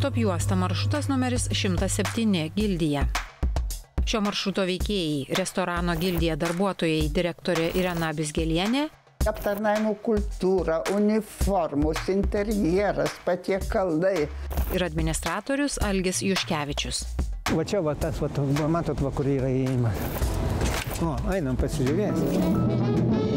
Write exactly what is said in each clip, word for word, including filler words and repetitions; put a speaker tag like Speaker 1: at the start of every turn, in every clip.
Speaker 1: Stop juosta maršrutas numeris šimtas septyni Gildija. Šio maršruto veikėjai, restorano Gildija darbuotojai direktorė Irena Bizgelienė,
Speaker 2: aptarnavimo kultūra, uniformos, interjeras, patiekalai
Speaker 1: ir administratorius Algis Juškevičius.
Speaker 3: Va čia va tas, va, matot, va, kur yra įėjimas. O, einam pasižiūrėsim.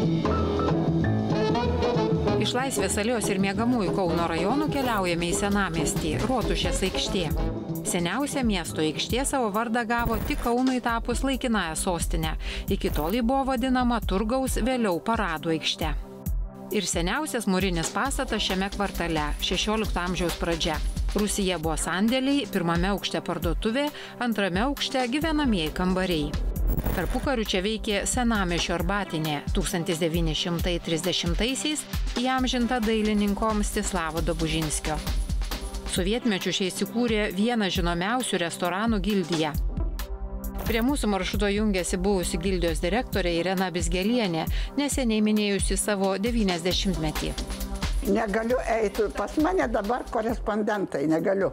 Speaker 1: Iš Laisvės alėjos ir miegamųjų Kauno rajonų keliaujame į senamiestį, Rotušės aikštė. Seniausia miesto aikštė savo vardą gavo tik Kaunui tapus laikinąją sostinę. Iki tol ji buvo vadinama Turgaus, vėliau Paradų aikšte. Ir seniausias mūrinis pastatas šiame kvartale, šešiolikto amžiaus pradžia. Rūsyje buvo sandėliai, pirmame aukšte parduotuvė, antrame aukšte gyvenamieji kambariai. Tarpukariu čia veikė senamiesčio arbatinė, tūkstantis devyni šimtai trisdešimtaisiais įamžinta dailininko Mstislavo Dobužinskio. Sovietmečiu čia įsikūrė vienas žinomiausių restoranų Gildija. Prie mūsų maršruto jungiasi buvusi Gildijos direktorė Irena Bizgelienė, neseniai minėjusi savo devyniasdešimtmetį.
Speaker 2: Negaliu eiti, pas mane dabar korespondentai, negaliu.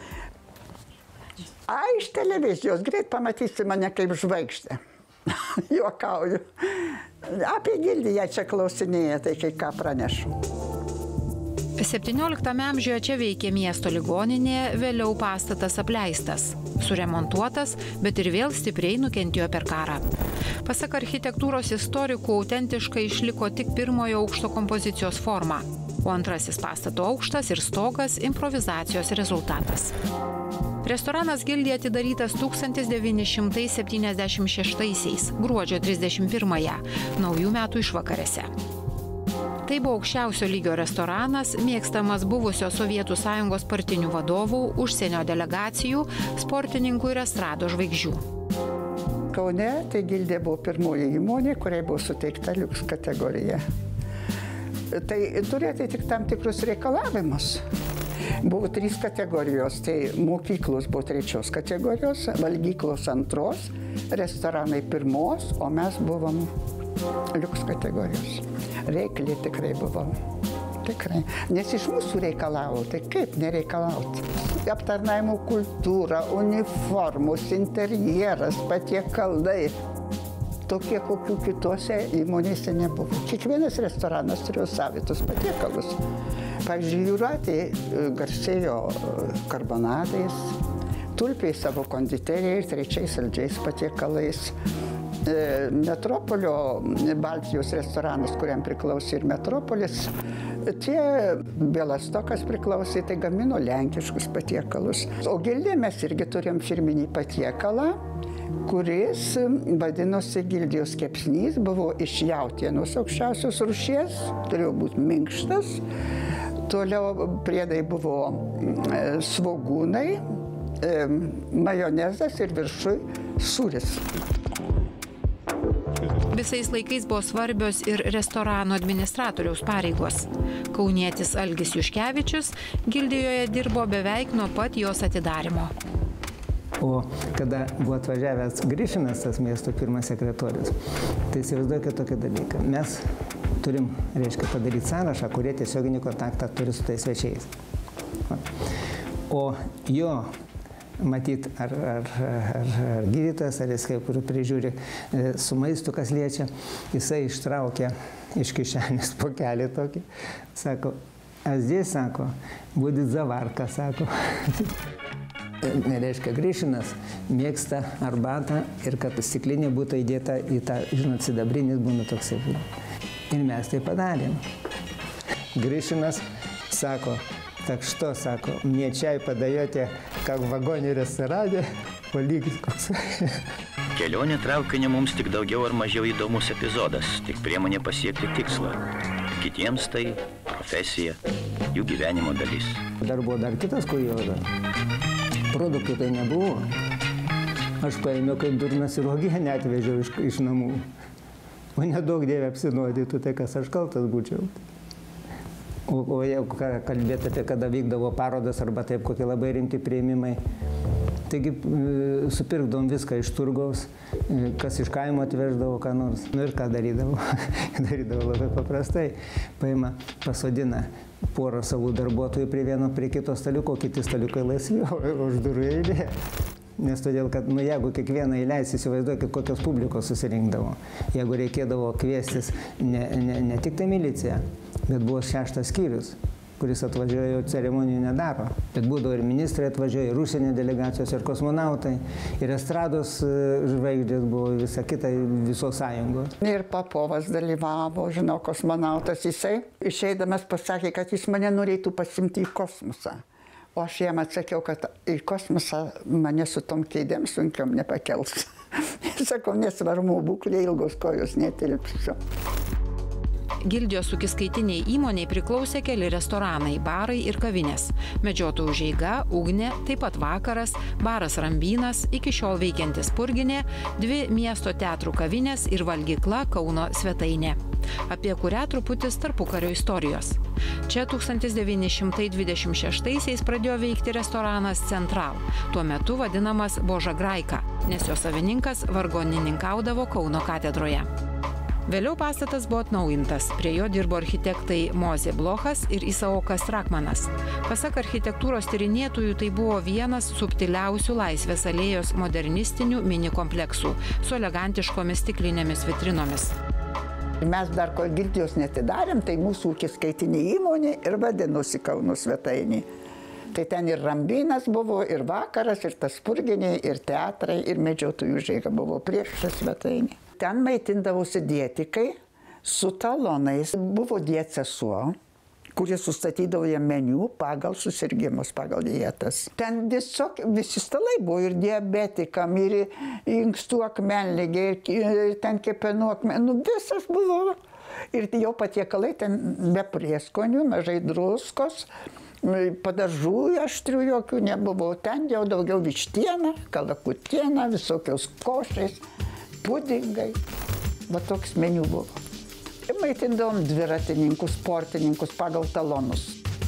Speaker 2: A, iš televizijos, greit pamatysi mane kaip žvaigždę. Juokauju. Apie Gildiją čia klausinėja, tai kai ką pranešu.
Speaker 1: septynioliktame amžiuje čia veikė miesto ligoninė, vėliau pastatas apleistas, suremontuotas, bet ir vėl stipriai nukentėjo per karą. Pasak architektūros istorikų, autentiškai išliko tik pirmojo aukšto kompozicijos forma, o antrasis pastato aukštas ir stogas improvizacijos rezultatas. Restoranas Gildija atidarytas tūkstantis devyni šimtai septyniasdešimt šeštaisiais, gruodžio trisdešimt pirmąją, naujų metų išvakarėse. Tai buvo aukščiausio lygio restoranas, mėgstamas buvusio Sovietų Sąjungos partinių vadovų, užsienio delegacijų, sportininkų ir estrado žvaigždžių.
Speaker 2: Kaune tai Gildija buvo pirmoji įmonė, kuriai buvo suteikta liuks kategorija. Tai turėtų tik tam tikrus reikalavimus. Buvo trys kategorijos, tai mokyklos buvo trečios kategorijos, valgyklos antros, restoranai pirmos, o mes buvom liuks kategorijos. Reikliai tikrai buvom. Tikrai. Nes iš mūsų reikalavo, tai kaip nereikalauti? Aptarnavimo kultūra, uniformos, interjeras, patiekalai. Tokie, kokių kitose įmonėse nebuvo. Kiekvienas restoranas turėjo savitus patiekalus. Pavyzdžiui, Jūratė garsėjo karbonadais, Tulpiai savo konditerijai ir trečiais saldžiais patiekalais. Metropolio Baltijos restoranas, kuriam priklausė ir Metropolis, tie Bielastokas priklausė, tai gamino lenkiškus patiekalus. O Gildija mes irgi turėjom firminį patiekalą, kuris vadinosi Gildijos kepsnys, buvo iš jautienos aukščiausios rūšies, turėjo būti minkštas. Toliau priedai buvo svogūnai, majonezas ir viršui sūris.
Speaker 1: Visais laikais buvo svarbios ir restorano administratoriaus pareigos. Kaunietis Algis Juškevičius Gildijoje dirbo beveik nuo pat jos atidarymo.
Speaker 3: O kada buvo atvažiavęs Grišinas, tas miesto pirmas sekretorius, tai įsivaizduokit tokį dalyką. Mes turim, reiškia, padaryti sąrašą, kurie tiesioginį kontaktą turi su tais svečiais. O jo, matyt, ar, ar, ar, ar gydytojas, ar jis kaip kur prižiūri su maistu, kas liečia, jisai ištraukė iš kišenės pokelį tokį. Sako, a zdесь, sako, будет заварка, sako. Nereiškia, Grišinas mėgsta arbatą ir kad stiklinė būtų įdėta į tą, žinot, sidabrinis būna toks. Ir mes tai padarėm. Grišinas sako, tak što, sako, мне чай подаете, как в вагоне ресторане, полygis koks.
Speaker 4: Kelionė traukiniu mums tik daugiau ar mažiau įdomus epizodas, tik priemonė pasiekti tikslą. Kitiems tai profesija, jų gyvenimo dalis.
Speaker 3: Dar buvo dar kitas kuriozas. Produktų tai nebuvo. Aš paėmiau kaip durnas ir uogienę atvežiau iš, iš namų. O nedaug dievė apsinuodytų, tai kas aš kaltas būčiau. O, o jeigu kalbėti apie kada vykdavo parodas arba taip kokie labai rimti priėmimai, Taigi supirkdavom viską iš turgaus, kas iš kaimo atveždavo ką nors. Nu ir ką darydavo? Darydavo labai paprastai. Paima, pasodina porą savų darbuotojų prie vieno, prie kito staliuko, kiti staliukai laisvi, o už durų eilė. Nes todėl, kad nu, jeigu kiekvieną įleis, įsivaizduokit, kokios publikos susirinkdavo. Jeigu reikėdavo kviestis ne, ne, ne tik tai miliciją, bet buvo šeštas skyrius, kuris atvažiuoja, ceremonijų nedaro. Bet būdavo ir ministrai atvažiuoja, ir užsienio delegacijos, ir kosmonautai, ir estrados žvaigždės buvo, visa kita, visos sąjungos.
Speaker 2: Ir Popovas dalyvavo, žinau, kosmonautas, jisai išeidamas pasakė, kad jis mane norėtų pasimti į kosmosą. O aš jam atsakiau, kad į kosmosą mane su tom kėdėm sunkiom nepakels. Sakau, nesvarbu, būklė ilgos kojos netilpsiu.
Speaker 1: Gildijos sukiskaitiniai įmoniai priklausė keli restoranai, barai ir kavinės. Medžiotojų užeiga, Ugnė, taip pat Vakaras, baras Rambynas, iki šiol veikiantis Purginė, dvi miesto teatrų kavinės ir valgykla Kauno Svetainė, apie kurią truputis tarpukario istorijos. Čia tūkstantis devyni šimtai dvidešimt šeštaisiais pradėjo veikti restoranas Central, tuo metu vadinamas Boža Graika, nes jo savininkas vargonininkaudavo Kauno katedroje. Vėliau pastatas buvo atnaujintas, prie jo dirbo architektai Mozė Blochas ir Isaokas Rakmanas. Pasak architektūros tyrinėtojų, tai buvo vienas subtiliausių Laisvės alėjos modernistinių mini kompleksų su elegantiškomis stiklinėmis vitrinomis.
Speaker 2: Mes dar ko Gildijos netidarėm, tai mūsų ūkiskaitinė įmonė ir vadinosi Kauno Svetainė. Tai ten ir Rambynas buvo, ir Vakaras, ir tas Purginė, ir teatrai, ir medžiotojų užeiga buvo prieš Svetainė. Ten maitindavosi dietikai su talonais. Buvo dietsesuo, kuris sustatydavo jam meniu pagal susirgimus, pagal dietas. Ten tiesiog visi stalai buvo ir diabetikam, ir inkstų akmenligė, ir ten kepenų akmenligė, nu visas buvo. Ir jau patiekalai ten be prieskonių, mažai druskos, padažų aštrių jokių nebuvo. Ten jau daugiau vištiena, kalakutiena, visokios košės, pudingai. Va toks meniu buvo. Ir maitindavom dviratininkus, sportininkus pagal talonus.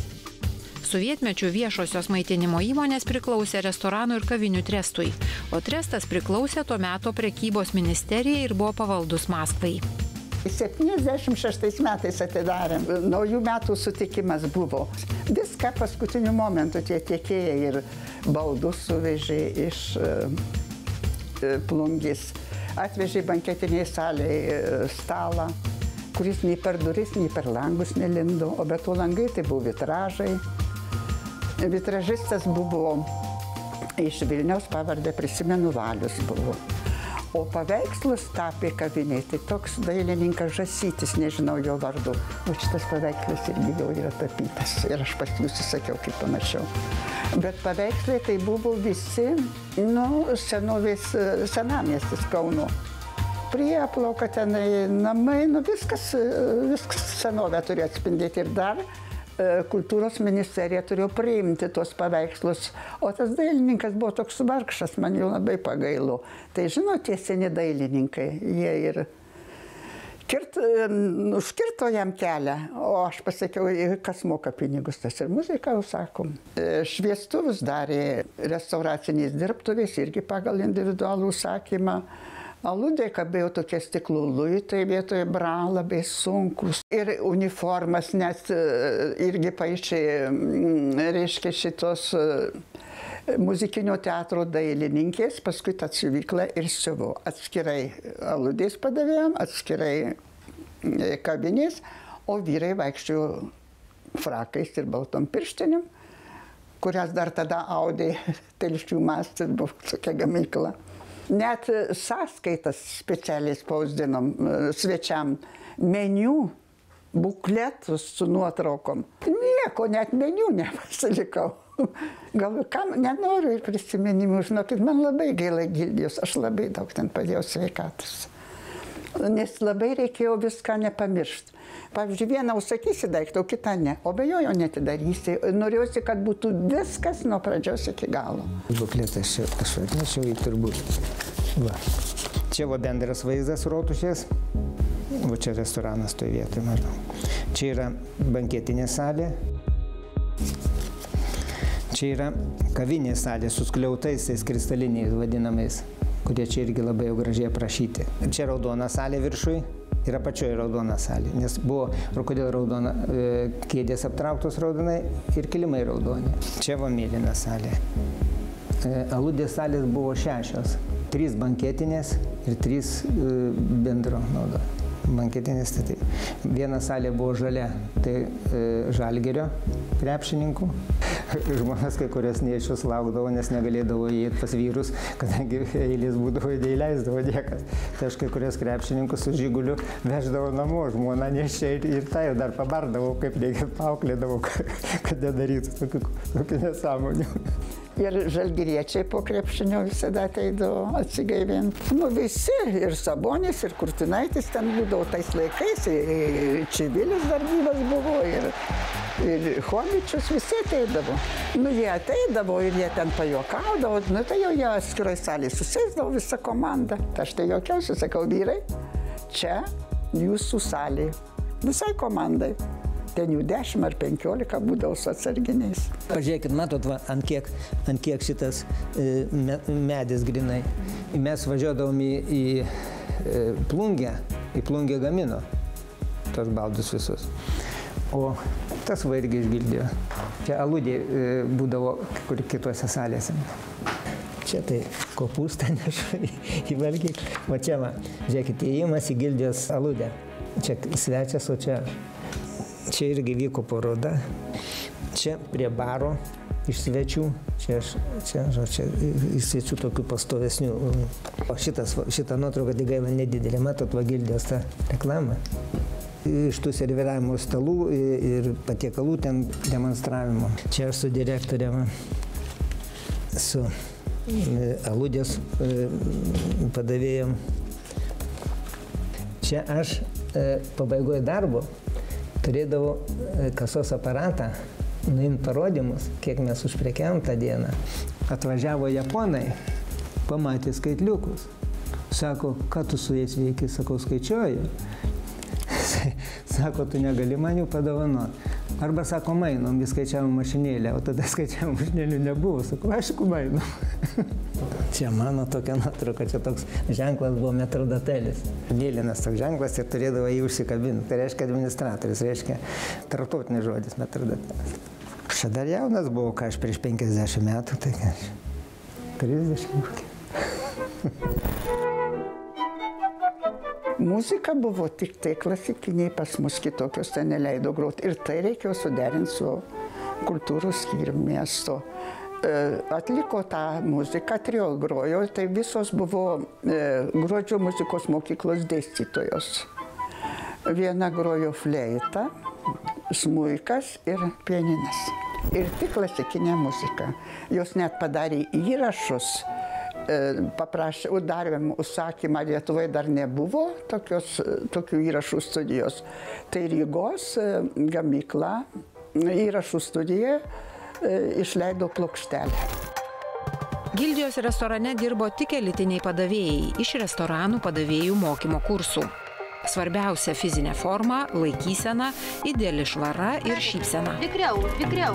Speaker 1: Sovietmečių viešosios maitinimo įmonės priklausė restoranų ir kavinių trestui, o trestas priklausė tuo meto prekybos ministerijai ir buvo pavaldus Maskvai.
Speaker 2: septyniasdešimt šeštais metais atidarėm, naujų metų sutikimas buvo. Viską paskutiniu momentu tie tiekėjai ir baldus suvežė iš Plungės. Atvežė banketiniai salėje stalą, kuris nei per duris, nei per langus nelindo, o be to langai tai buvo vitražai. Vitražistas buvo iš Vilniaus, pavardę prisimenu, Valius buvo. O paveikslus tapė kaviniai, tai toks dailininkas Žasytis, nežinau jo vardu. O šitas paveikslas irgi jau yra tapytas ir aš pas jūs įsakiau, kaip pamačiau. Bet paveikslai tai buvo visi, nu, senovės senamiestis Kauno. Prieplauka tenai, namai, nu viskas, viskas senovę turėjo atspindėti ir dar kultūros ministerija turėjo priimti tuos paveikslus, o tas dailininkas buvo toks vargšas, man jau labai pagailo. Tai žinot, tie seni dailininkai, jie ir kirt, užkirto jam kelią, o aš pasakiau, kas moka pinigus, tas ir muziką užsakom. Šviestuvus darė restauracinės dirbtuvės, irgi pagal individualų užsakymą. Aludai kabėjo tokie stiklų luitai vietoje bra, labai sunkus. Ir uniformas net irgi paišė, reiškia, šitos muzikinio teatro dailininkės, paskui tą siuvyklą ir siuvo. Atskirai aludės padavėjom, atskirai kabinės, o vyrai vaikščiojo frakais ir baltom pirštinim, kurias dar tada audė Telšių mastis, buvo tokia gamykla. Net sąskaitas specialiai spausdinom svečiam, meniu, bukletus su nuotraukom. Nieko, net meniu nepasilikau. Gal kam nenoriu ir prisiminimų, žinokit, man labai gaila Gildijos, aš labai daug ten padėjau sveikatos. Nes labai reikėjo viską nepamiršti. Pavyzdžiui, vieną užsakysi daiktą, o kitą ne. O be jo jo netidarysi. Norėjusi, kad būtų viskas nuo pradžios iki galo.
Speaker 3: Bukletą aš atnešiau į turbūt. Va. Čia va bendras vaizdas Rotušės. Va čia restoranas toje vietoje, maždaug. Čia yra banketinė salė. Čia yra kavinė salė su skliautais, tais kristaliniais vadinamais, kurie čia irgi labai jau gražiai aprašyti. Čia raudona salė viršui ir apačioje raudona salė, nes buvo, ir kodėl raudona, kėdės aptrauktos raudonai ir kilimai raudoni. Čia buvo mėlyna salė. Aludės salės buvo šešios, trys banketinės ir trys bendro naudo. Banketinės, tai taip. Viena salė buvo žalia, tai e, Žalgirio krepšininkų. Žmonės kai kurios neičius laukdavo, nes negalėdavo įeiti pas vyrus, kadangi eilės būdavo ir neįleisdavo niekas. Tai aš kai kurios krepšininkus su žiguliu veždavo namo, žmona nešė ir, ir tai dar pabardavau, kaip reikia paauklėdavau, kad nedarytų tokių, tokių nesąmonių.
Speaker 2: Ir žalgiriečiai po krepšinio visada ateidavo atsigaivinti. Nu visi, ir Sabonis, ir Kurtinaitis ten būdavo tais laikais, ir Čivilis dar gyvas buvo, ir, ir Chomičius, visi ateidavo. Nu jie ateidavo ir jie ten pajuokaudavo, nu tai jau jie atskirai salėje susėsdavo visą komandą. Tai aš tai juokiausi, sakau, vyrai, čia jūsų salė, visai komandai. Ten jų dešimt ar penkiolika būdavo su atsarginiais.
Speaker 3: Pažiūrėkit, matot, va, ant, kiek, ant kiek šitas e, medis grinai. Mes važiuodavom į, į e, plungę, į plungę gamino tos baldus visus. O tas va irgi išgildėjo. Čia aludė e, būdavo kur kituose salėse. Čia tai kopūstą nešu į valgyklą. O čia, va, žiūrėkit, įėjimas į gildijos aludę. Čia svečias, o čia... Čia irgi vyko paroda, čia prie baro iš svečių, čia, čia, čia iš svečių tokių pastovesnių. O šitas, šitą nuotrauką tai gaila nedidelė, matot, va gildijos tą reklamą. Iš tų serviravimo stalų ir patiekalų ten demonstravimo. Čia aš su direktoriumi, su aludės padavėjom. Čia aš pabaigoje darbo turėdavau kasos aparatą, nuimti parodymus, kiek mes užprekiavom tą dieną. Atvažiavo japonai, pamatė skaitliukus. Sako, ką tu su jais veiki? Sakau, skaičiuoju. Sako, tu negali man jų padovanoti. Arba sako, mainom, vis skaičiavom mašinėlę, o tada skaičiavom mašinėlių nebuvo. Sako, aišku, mainom. Čia mano tokia nuotrauka, čia toks ženklas buvo metrodatelis. Mėlynas toks ženklas ir turėdavo jį užsikabinti. Tai reiškia administratorius, reiškia tarptautinis žodis metrodatelis. Aš dar jaunas buvau, ką aš prieš penkiasdešimt metų, tai ką aš trisdešimt.
Speaker 2: Muzika buvo tik tai klasikiniai, pas mus kitokios ten neleido groti. Ir tai reikėjo suderinti su kultūros skyrium miesto. Atliko tą muziką, trio grojo, tai visos buvo Gruodžio muzikos mokyklos dėstytojos. Viena grojo fleita, smuikas ir pianinas. Ir tik klasikinė muzika. Jos net padarė įrašus, paprašė, darėm užsakymą, Lietuvoje dar nebuvo tokios, tokių įrašų studijos. Tai Rygos gamykla įrašų studija išleido plokštelę.
Speaker 1: Gildijos restorane dirbo tik elitiniai padavėjai iš restoranų padavėjų mokymo kursų. Svarbiausia fizinė forma, laikysena, ideali švara ir šypsena.
Speaker 5: Vikriau, vikriau.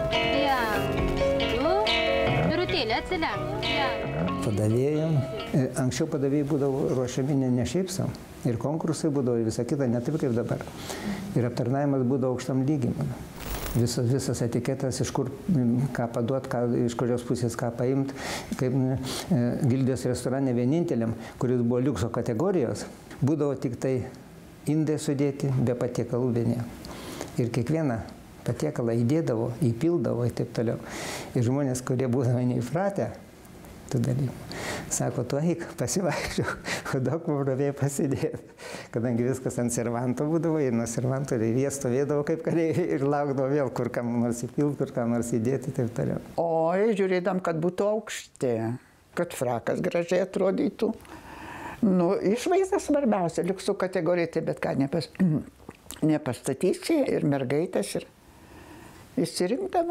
Speaker 5: Du, birutėlė, atsilenk.
Speaker 3: Padavėjom. Anksčiau padavėjai būdavo ruošiami ne, ne šiaip sau. Ir konkursai būdavo, visa kita, ne taip kaip dabar. Ir aptarnavimas būdavo aukštam lygiai. Visas, visas etiketas, iš kur ką paduot, ką, iš kurios pusės ką paimti. Kaip e, Gildijos restorane vieninteliam, kuris buvo liukso kategorijos, būdavo tik tai indai sudėti be patiekalų vieni. Ir kiekvieną patiekalą įdėdavo, įpildavo ir taip toliau. Ir žmonės, kurie būdavo neįpratę tų dalykų, sako, tu eik, pasivaikščiok, daug pabrovėjai pasidėti. Kadangi viskas ant servanto būdavo, ir nuo servanto ir jie stovėdavo kaip kariai ir laukdavo vėl, kur kam nors įpilt, kur kam nors įdėti, taip toliau.
Speaker 2: Oi, žiūrėdam, kad būtų aukšti, kad frakas gražiai atrodytų. Nu, išvaizda svarbiausia, liuksų kategorija, tai bet ką nepas, nepastatysi ir mergaitės ir išsirinkdavo.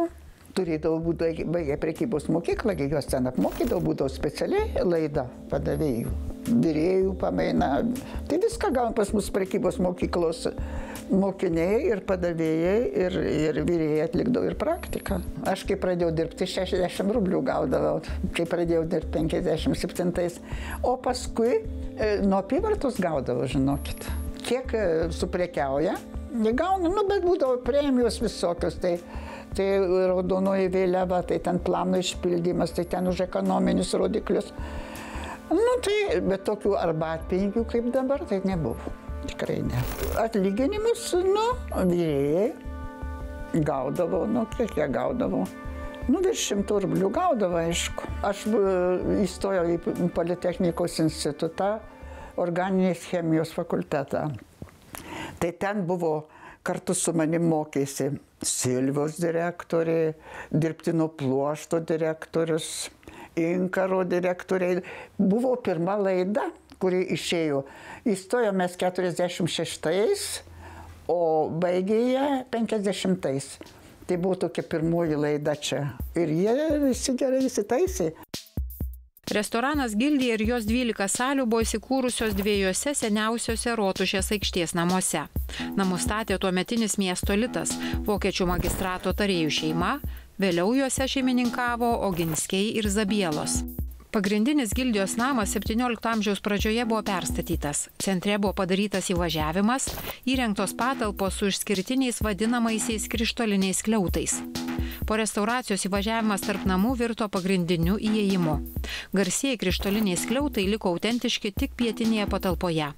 Speaker 2: turėdavo būdavo, baigę prekybos mokyklą, juos ten apmokydavo, būdavo specialiai laida padavėjų, virėjų pamaina. Tai viską gavom pas mus prekybos mokyklos mokiniai ir padavėjai ir, ir virėjai atlikdavo ir praktiką. Aš kai pradėjau dirbti, šešiasdešimt rublių gaudavau, kai pradėjau dirbti penkiasdešimt septintais, o paskui e, nuo apyvartos gaudavau, žinokit. Kiek e, suprekiauja, negaunu, nu, bet būdavo premijos visokios, tai tai raudonoji vėliava, tai ten plano išpildymas, tai ten už ekonominius rodiklius. Nu, tai, bet tokių arbatpinigių kaip dabar, tai nebuvo. Tikrai ne. Atlyginimus, nu, virėjai gaudavo, nu, kiek jie gaudavo. Nu, virš šimtų rublių gaudavo, aišku. Aš įstojau į Politechnikos institutą, organinės chemijos fakultetą. Tai ten buvo kartu su manim mokėsi Silvos direktorė, dirbtino pluošto direktorius, Inkaro direktoriai. Buvo pirma laida, kuri išėjo. Įstojom mes keturiasdešimt šeštais, o baigė ją penkiasdešimtais. Tai buvo tokia pirmoji laida čia. Ir jie visi gerai įsitaisė.
Speaker 1: Restoranas Gildija ir jos dvylika salių buvo įsikūrusios dviejose seniausiose Rotušės aikštės namuose. Namus statė tuometinis miesto litas, vokiečių magistrato tarėjų šeima, vėliau juose šeimininkavo Oginskiai ir Zabielos. Pagrindinis Gildijos namas septyniolikto amžiaus pradžioje buvo perstatytas. Centre buvo padarytas įvažiavimas, įrengtos patalpos su išskirtiniais vadinamaisiais krištoliniais skliautais. Po restauracijos įvažiavimas tarp namų virto pagrindiniu įėjimu. Garsieji krištoliniai skliautai liko autentiški tik pietinėje patalpoje.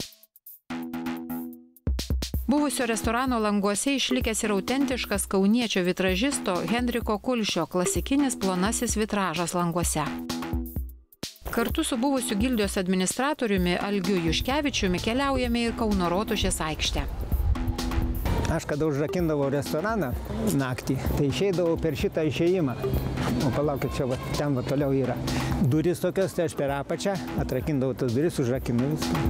Speaker 1: Buvusio restorano languose išlikęs ir autentiškas kauniečio vitražisto Henriko Kulšio klasikinis plonasis vitražas languose. Kartu su buvusiu Gildijos administratoriumi Algiu Juškevičiumi keliaujame ir Kauno Rotušės aikštę.
Speaker 3: Aš kada užrakindavau restoraną naktį, tai išeidavau per šitą išėjimą. O palaukit, čia va, ten va toliau yra. Duris tokios, tai aš per apačią atrakindavau tas duris, užrakindavau viską.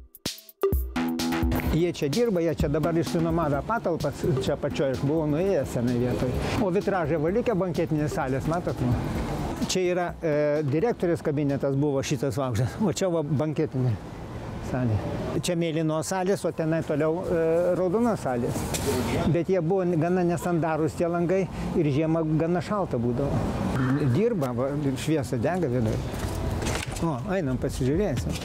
Speaker 3: Jie čia dirba, jie čia dabar išsinuomavę patalpas, čia pačioje aš buvau nuėjęs senai vietoje. O vitražai valikė banketinės salės, matot? Čia yra e, direktorės kabinetas buvo šitas vaukštas, o čia va banketinė salė. Čia mėlyno salės, o tenai toliau e, raudonos salės. Bet jie buvo gana nesandarūs tie langai ir žiemą gana šalta būdavo. Dirba, va, šviesa dega viduje. O, einam pasižiūrėsim.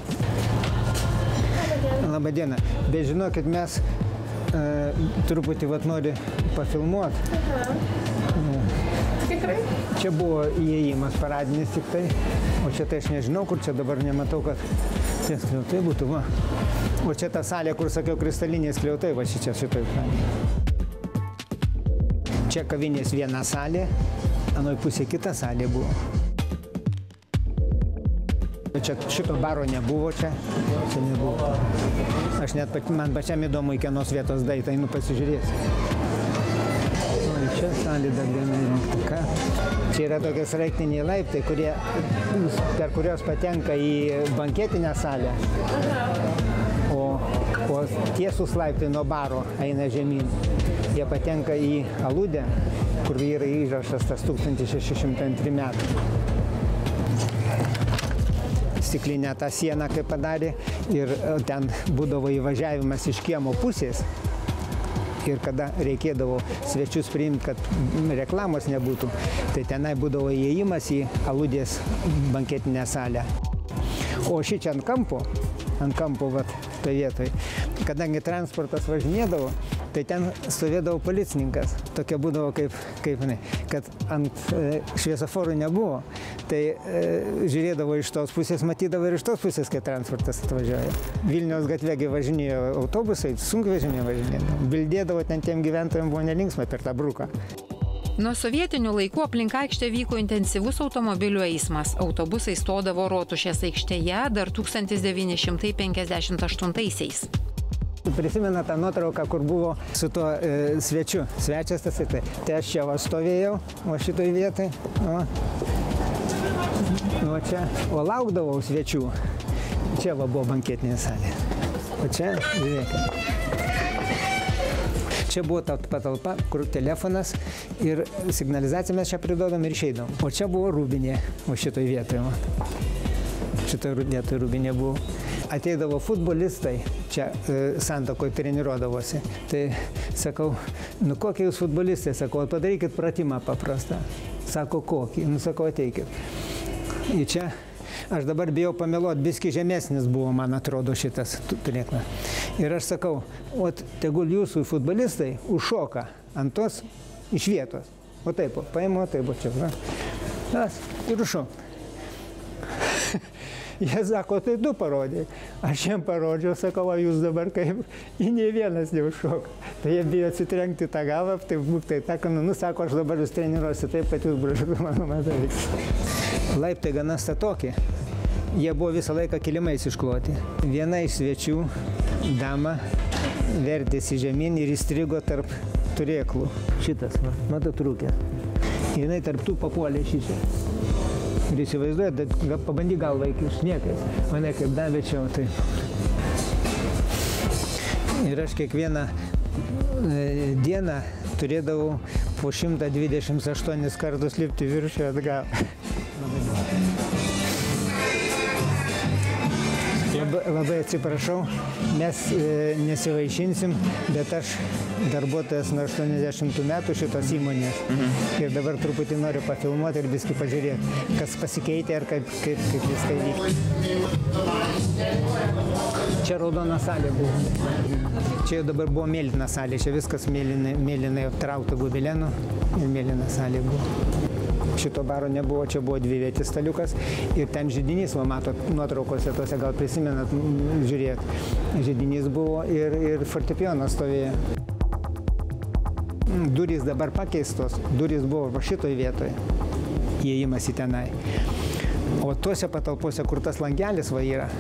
Speaker 3: Labą dieną. Bet žinokit, mes e, truputį vat nori pafilmuoti. Tikrai? Čia buvo įėjimas paradinis tik tai, o čia tai aš nežinau, kur čia dabar nematau, kad tie skliautai būtų, va. O čia ta salė, kur sakiau, kristaliniai skliautai, va čia šitoj salė. Čia kavinės viena salė, anoj pusė kita salė buvo. Čia šito baro nebuvo čia, čia nebuvo. Aš net, man pačiam įdomu, į kienos vietos daitą, einu pasižiūrėsiu. Čia salė dar viena įrengta. Čia yra tokie sraigtiniai laiptai, kurie, per kurios patenka į banketinę salę. O, o tiesus laiptai nuo baro eina žemyn. Jie patenka į aludę, kur yra įrašas tas tūkstantis šeši šimtai antri metai. Stiklinę tą sieną kaip padarė ir ten būdavo įvažiavimas iš kiemo pusės. Ir kada reikėdavo svečius priimti, kad reklamos nebūtų, tai tenai būdavo įėjimas į aludės banketinę salę. O šičia ant kampo, ant kampo vat, toje vietoje, kadangi transportas važinėdavo, tai ten stovėdavo policininkas. Tokia būdavo kaip, kaip ne, kad ant e, šviesoforų nebuvo, tai e, žiūrėdavo iš tos pusės, matydavo ir iš tos pusės, kai transportas atvažiuoja. Vilniaus gatvėgi važinėjo autobusai, sunkvežimiai važinėdavo. Bildėdavo ten tiem gyventojams, buvo nelinksma per tą bruką.
Speaker 1: Nuo sovietinių laikų aplink aikštę vyko intensyvus automobilių eismas. Autobusai stodavo Rotušės aikštėje dar tūkstantis devyni šimtai penkiasdešimt aštuntaisiais.
Speaker 3: Prisimena tą nuotrauką, kur buvo su tuo e, svečiu. Svečias tas, tai, tai aš čia va stovėjau, o šitoj vietai. O, o čia, o laukdavau svečių. Čia va buvo banketinė salė. O čia, žiūrėkite. Čia buvo ta patalpa, kur telefonas ir signalizaciją mes čia pridodom ir išeidom. O čia buvo rūbinė, o šitoj vietoje. Šitoj vietoje rūbinė buvo. Ateidavo futbolistai, čia e, Santakoje treniruodavosi. Tai sakau, nu kokie jūs futbolistai, sakau, padarykit pratimą paprastą. Sako, kokį? Nu sakau, ateikit. Ir čia aš dabar bijau pameluoti, biski žemesnis buvo, man atrodo, šitas turėkla. Ir aš sakau, o tegul jūsų futbolistai užšoka ant tos iš vietos. O taip, paimu, taip, o čia. Tas, ir užšok. Jie sako, tai du parodė. Aš jiem parodžiau, sakau, jūs dabar kaip, į nei vienas neužšoka. Tai jie bijo atsitrenkti tą galvą, taip būk, tai tą, nu, sako, aš dabar jūs treniruosiu taip, kad jūs bražuotų mano matavys. Laiptai gana statoki. Jie buvo visą laiką kilimais iškloti. Viena iš svečių, dama, vertėsi žemyn ir įstrigo tarp turėklų. Šitas, va, matot, rūkė. Ir jinai tarp tų papuolė šičia. Ir įsivaizduoja, pabandy galvą įkišti niekas. Mane kaip davė čia, tai. Ir aš kiekvieną e, dieną turėdavau po šimtą dvidešimt aštuonis kartus lipti viršų atgal. Labai, labai atsiprašau, mes e, nesivaišinsim, bet aš darbuotojas nuo aštuoniasdešimtų metų šitos įmonės. Mhm. Ir dabar truputį noriu pafilmuoti ir viskį pažiūrėti, kas pasikeitė ir kaip, kaip, kaip viską įvykti. Čia raudona salė buvo. Čia dabar buvo mėlyna salė, čia viskas mėlynai, mėlynai aptraukta gobelenų ir mėlyna salė buvo. Šito baro nebuvo, čia buvo dvivietis staliukas ir ten židinys, va matot, nuotraukose tose gal prisimenat, žiūrėt, židinys buvo ir, ir fortepijonas stovėjo. Durys dabar pakeistos, durys buvo šitoj vietoje, įėjimas į tenai. O tuose patalpose, kur tas langelis va yra,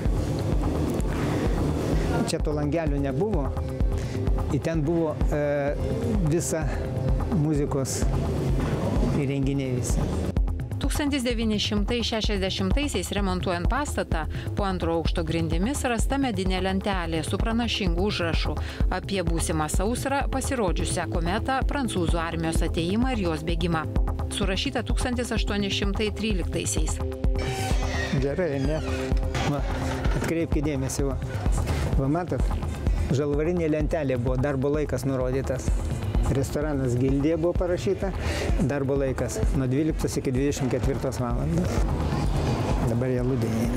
Speaker 3: čia to langelių nebuvo, ir ten buvo e, visa muzikos įrenginiai visi.
Speaker 1: tūkstantis devyni šimtai šešiasdešimtaisiais remontuojant pastatą, po antro aukšto grindimis rasta medinė lentelė su pranašingu užrašu apie būsimą sausrą, pasirodžiusią kometą, prancūzų armijos atėjimą ir jos bėgimą. Surašyta tūkstantis aštuoni šimtai tryliktaisiais.
Speaker 3: Gerai, ne? Va, atkreipkite dėmesį, va. Va, matot, žalvarinė lentelė buvo, darbo laikas nurodytas. Restoranas Gildija buvo parašyta, darbo laikas nuo dvyliktos iki dvidešimt ketvirtos valandos. Dabar jie lūdėjai.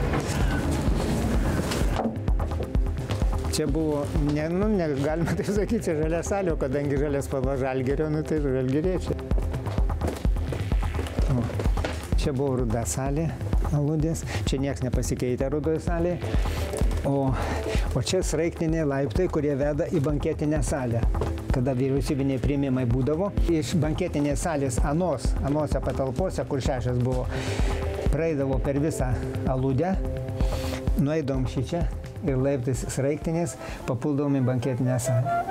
Speaker 3: Čia buvo, ne, nu, negalima tai sakyti, čia žalia salė, kadangi žalės spalva Žalgirio, nu tai žalgiriečiai. Čia buvo ruda salė, aludės, čia nieks nepasikeitė rudoje salėje. O, o čia sraigtiniai laiptai, kurie veda į banketinę salę. Kada vyriausybiniai priėmimai būdavo, iš banketinės salės anos, anose patalpose, kur šešios buvo, praeidavo per visą aludę, nueidavom šičia ir laiptais sraigtinės, papuldavom į banketinę salę.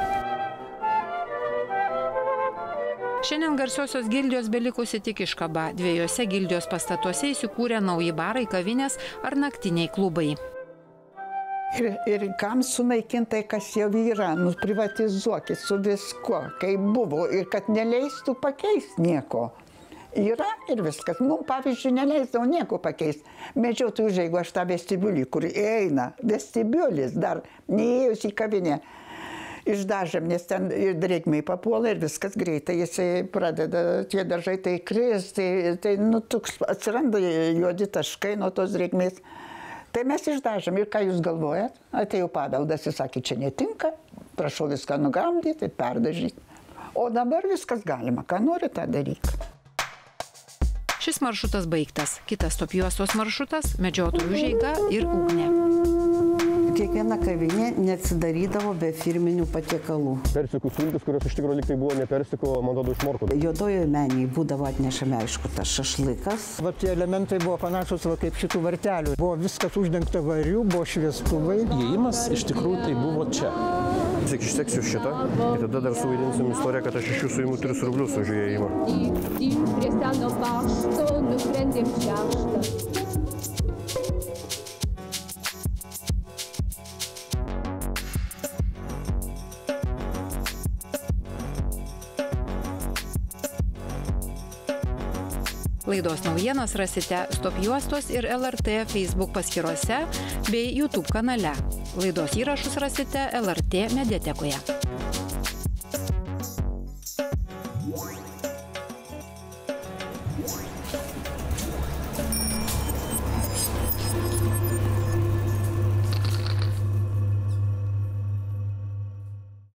Speaker 1: Šiandien garsiosios Gildijos belikusi tik iškaba. Dviejose Gildijos pastatuose įsikūrė nauji barai, kavinės ar naktiniai klubai.
Speaker 2: Ir, ir kam sunaikintai, kas jau yra, nu privatizuokit su viskuo, kaip buvo, ir kad neleistų pakeisti nieko. Yra ir viskas. Mums, pavyzdžiui, neleisdavo nieko pakeisti. Medžiotojų užeigų aš tą vestibiulį, kur eina, vestibiulis dar, neėjus į kavinę, išdažėm, nes ten ir drėgmei papuola ir viskas greitai, jisai pradeda, tie dažai tai kris, tai, tai nu, toks, atsiranda juodi taškai nuo tos drėgmės. Tai mes išdažėm ir ką jūs galvojat? Atėjo paveldas ir sakė, čia netinka, prašau viską nugramdyti, perdažyti. O dabar viskas galima, ką nori tą daryti.
Speaker 1: Šis maršrutas baigtas. Kitas Top Juostos maršrutas – Medžiotojų užeiga ir Ugnė.
Speaker 6: Kiekviena kavinė neatsidarydavo be firminių patiekalų.
Speaker 7: Persikų sultis, kurios iš tikrųjų liktai buvo ne persiko, man atrodo, iš morkų.
Speaker 6: Juodojoje menėje būdavo atnešami, aišku, tas šašlykas.
Speaker 3: Va, tie elementai buvo panašus va, kaip šitų vartelių. Buvo viskas uždengta varių, buvo šviestuvai.
Speaker 7: Įėjimas iš tikrųjų tai buvo čia. Tik išseksiu šitą ir tada dar suvaidinsim istoriją, kad aš iš jų suimu tris rublius už įėjimą. Prie seno pašto nusprendėm šeštą.
Speaker 1: Laidos naujienas rasite Stop juostos ir L R T Facebook paskyrose bei YouTube kanale. Laidos įrašus rasite L R T mediatekoje.